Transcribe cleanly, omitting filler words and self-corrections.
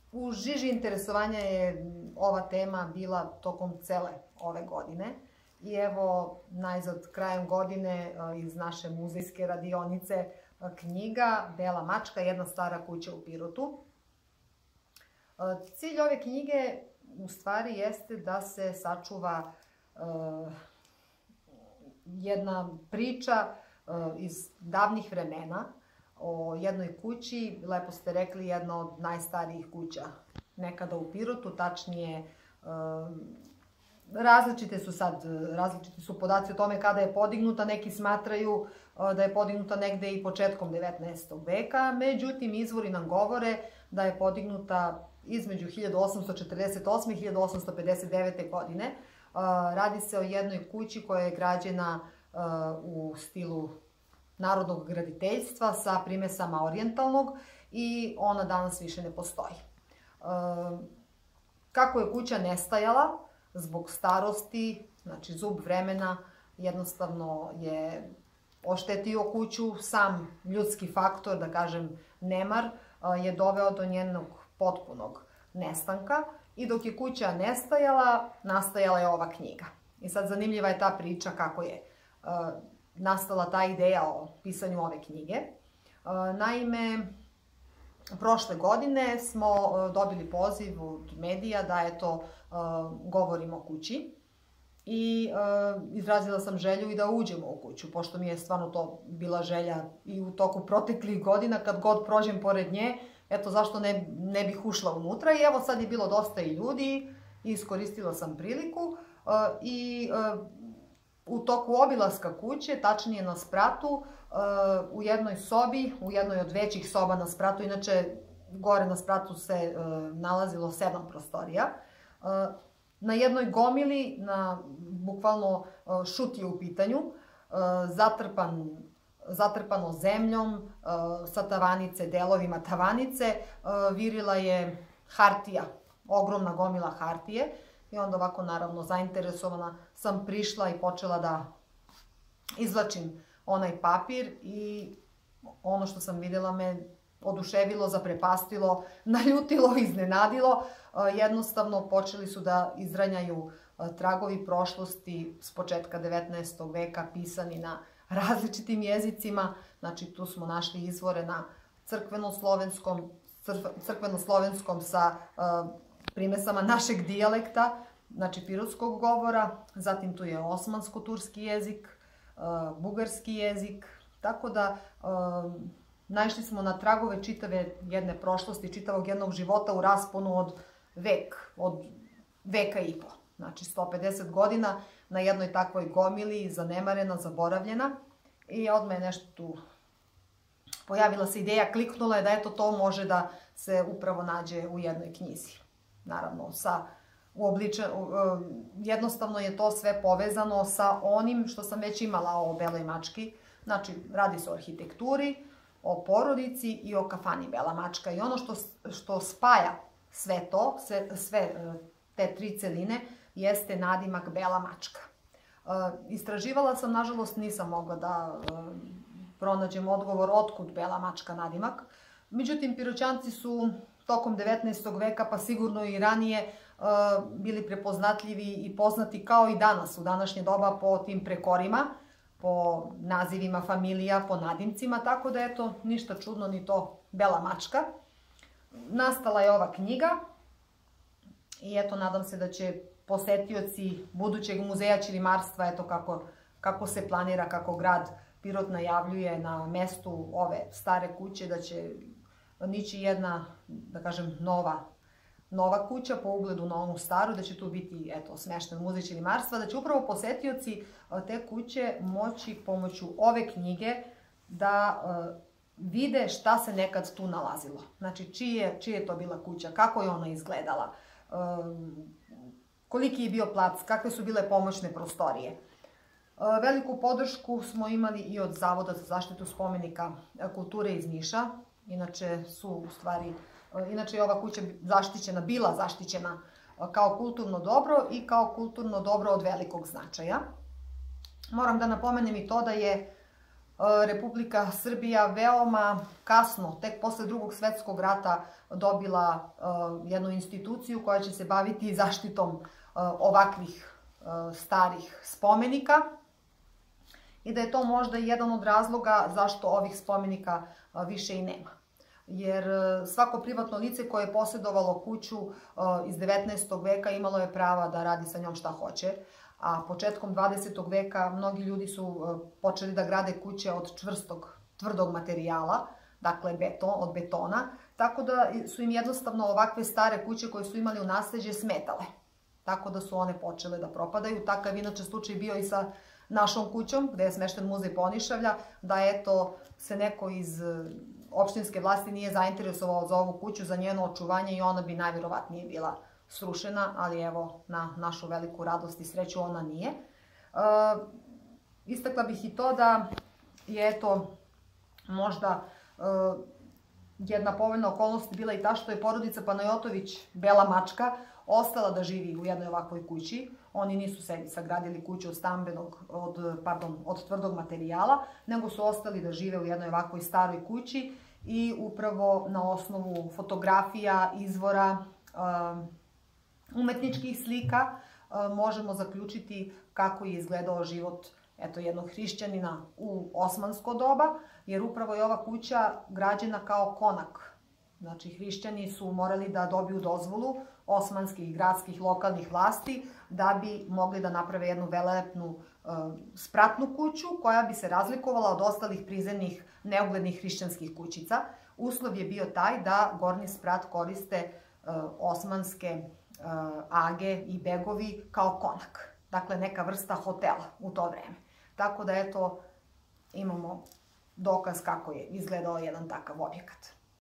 U žiži interesovanja je ova tema bila tokom cele ove godine. I evo, najzad krajem godine iz naše muzejske radionice knjiga Bela mačka, jedna stara kuća u Pirotu. Cilj ove knjige u stvari jeste da se sačuva jedna priča iz davnih vremena o jednoj kući, lepo ste rekli, jedna od najstarijih kuća nekada u Pirotu, tačnije različiti su podaci o tome kada je podignuta, neki smatraju da je podignuta negde i početkom 19. veka, međutim izvori nam govore da je podignuta između 1848. i 1859. godine. Radi se o jednoj kući koja je građena u stilu narodnog graditeljstva sa primesama orijentalnog i ona danas više ne postoji. Kako je kuća nestajala zbog starosti, znači zub vremena jednostavno je oštetio kuću, sam ljudski faktor, da kažem nemar, je doveo do njenog potpunog nestanka i dok je kuća nestajala, nastajala je ova knjiga. I sad zanimljiva je ta priča kako je nastala ta ideja o pisanju ove knjige. Naime, prošle godine smo dobili poziv od medija da govorimo o kući i izrazila sam želju i da uđemo u kuću, pošto mi je stvarno to bila želja i u toku proteklih godina, kad god prođem pored nje, eto zašto ne bih ušla unutra. I evo sad je bilo dosta i ljudi i iskoristila sam priliku i u toku obilaska kuće, tačnije na spratu, u jednoj sobi, u jednoj od većih soba na spratu, inače gore na spratu se nalazilo 7 prostorija, na jednoj gomili, bukvalno šut je u pitanju, zatrpano zemljom, sa tavanice, delovima tavanice, virila je hartija, ogromna gomila hartije. I onda ovako, naravno, zainteresovana sam prišla i počela da izvlačim onaj papir i ono što sam videla me oduševilo, zaprepastilo, naljutilo, iznenadilo. Jednostavno počeli su da izranjaju tragovi prošlosti s početka 19. veka pisani na različitim jezicima. Znači, tu smo našli izvore na crkveno-slovenskom sa primesama našeg dijalekta, znači pirotskog govora, zatim tu je osmansko-turski jezik, bugarski jezik, tako da naišli smo na tragove čitave jedne prošlosti, čitavog jednog života u rasponu od veka i po. Znači 150 godina na jednoj takvoj gomili, zanemarena, zaboravljena i odmah je nešto tu pojavila se ideja, kliknula je da eto to može da se upravo nađe u jednoj knjizi. Naravno, jednostavno je to sve povezano sa onim što sam već imala o Beloj mački. Znači, radi se o arhitekturi, o porodici i o kafani Bela mačka. I ono što spaja sve to, sve te tri celine, jeste nadimak Bela mačka. Istraživala sam, nažalost nisam mogla da pronađem odgovor otkud Bela mačka nadimak. Međutim, Piroćanci su tokom 19. veka, pa sigurno i ranije, bili prepoznatljivi i poznati kao i danas, u današnje doba, po tim prekorima, po nazivima familija, po nadimcima, tako da eto, ništa čudno ni to Bela mačka. Nastala je ova knjiga i eto, nadam se da će posetioci budućeg muzeja ćilimarstva, eto kako se planira, kako grad Pirot najavljuje na mestu ove stare kuće, da će nići jedna, da kažem, nova kuća po ugledu na onu staru, da će tu biti, eto, smešten muzej ćilimarstva, da će upravo posetioci te kuće moći pomoću ove knjige da vide šta se nekad tu nalazilo. Znači, čija je to bila kuća, kako je ona izgledala, koliki je bio plac, kakve su bile pomoćne prostorije. Veliku podršku smo imali i od Zavoda za zaštitu spomenika kulture iz Niša. Inače je ova kuća bila zaštićena kao kulturno dobro i kao kulturno dobro od velikog značaja. Moram da napomenem i to da je Republika Srbija veoma kasno, tek posle Drugog svetskog rata, dobila jednu instituciju koja će se baviti zaštitom ovakvih starih spomenika i da je to možda jedan od razloga zašto ovih spomenika više i nema. Jer svako privatno lice koje je posjedovalo kuću iz 19. veka imalo je prava da radi sa njom šta hoće, a početkom 20. veka mnogi ljudi su počeli da grade kuće od čvrstog, tvrdog materijala, dakle od betona, tako da su im jednostavno ovakve stare kuće koje su imali u nasleđe smetale. Tako da su one počele da propadaju. Takav inače slučaj bio i sa našom kućom, gde je smešten muzej Ponišavlja, da eto se neko iz opštinske vlasti nije zainteresovao za ovu kuću, za njeno očuvanje i ona bi najverovatnije bila srušena, ali evo, na našu veliku radost i sreću ona nije. Istakla bih i to da je eto možda jedna povoljna okolnost bila i ta što je porodica Panajotović, Bela mačka, ostala da živi u jednoj ovakvoj kući. Oni nisu sebi sagradili kuću od tvrdog materijala, nego su ostali da žive u jednoj ovakvoj staroj kući i upravo na osnovu fotografija, izvora, umetničkih slika možemo zaključiti kako je izgledao život jednog hrišćanina u osmansko doba, jer upravo je ova kuća građena kao konak. Znači, hrišćani su morali da dobiju dozvolu osmanskih, gradskih, lokalnih vlasti da bi mogli da naprave jednu velelepnu spratnu kuću koja bi se razlikovala od ostalih prizemnih neuglednih hrišćanskih kućica. Uslov je bio taj da gornji sprat koriste osmanske age i begovi kao konak. Dakle, neka vrsta hotela u to vreme. Tako da, eto, imamo dokaz kako je izgledao jedan takav objekat.